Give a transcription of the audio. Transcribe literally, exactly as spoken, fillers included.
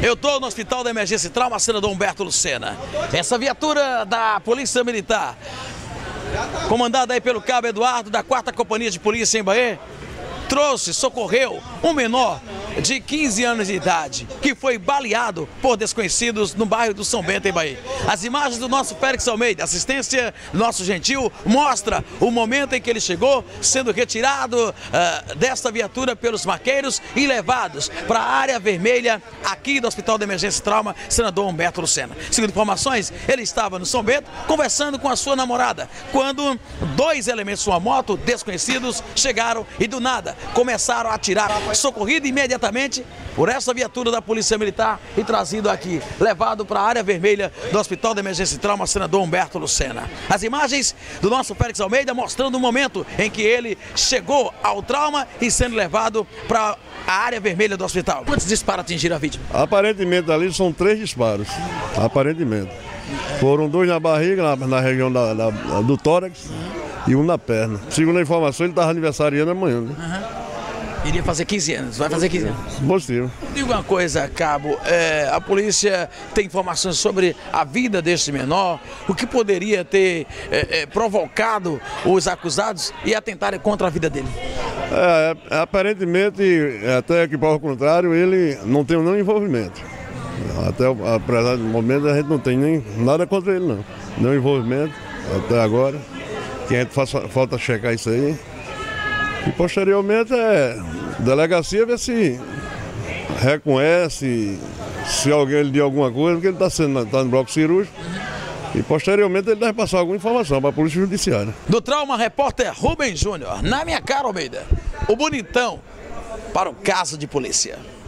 Eu estou no Hospital da Emergência e Trauma, senador Humberto Lucena. Essa viatura da Polícia Militar, comandada aí pelo Cabo Eduardo, da quarta Companhia de Polícia em Bahia, trouxe, socorreu um menor de quinze anos de idade, que foi baleado por desconhecidos no bairro do São Bento, em Bahia. As imagens do nosso Félix Almeida, assistência do nosso Gentil, mostra o momento em que ele chegou, sendo retirado uh, desta viatura pelos maqueiros e levados para a área vermelha aqui do Hospital de Emergência e Trauma, senador Humberto Lucena. Segundo informações, ele estava no São Bento conversando com a sua namorada, quando dois elementos de uma moto, desconhecidos, chegaram e do nada começaram a atirar. Socorrido imediatamente por essa viatura da Polícia Militar e trazido aqui, levado para a área vermelha do Hospital de Emergência e Trauma, senador Humberto Lucena. As imagens do nosso Félix Almeida mostrando o momento em que ele chegou ao trauma e sendo levado para a área vermelha do hospital. Quantos disparos atingiram a vítima? Aparentemente ali são três disparos, aparentemente. Foram dois na barriga, na, na região da, da, do tórax, e um na perna. Segundo a informação, ele estava aniversariando amanhã, né? Uhum. Iria fazer quinze anos, vai fazer quinze anos. Possível. Diga uma coisa, Cabo, é, a polícia tem informações sobre a vida deste menor, o que poderia ter é, é, provocado os acusados e atentarem contra a vida dele? É, aparentemente, até que prova o contrário, ele não tem nenhum envolvimento. Até o presente momento a gente não tem nem nada contra ele, não. Nenhum envolvimento, até agora. Que a gente faz, falta checar isso aí. E posteriormente é delegacia ver se reconhece, se alguém lhe deu alguma coisa, porque ele está sendo tá no bloco cirúrgico. E posteriormente ele deve passar alguma informação para a Polícia Judiciária. Do Trauma, repórter Rubem Júnior. Na minha cara, Almeida, o bonitão para o caso de polícia.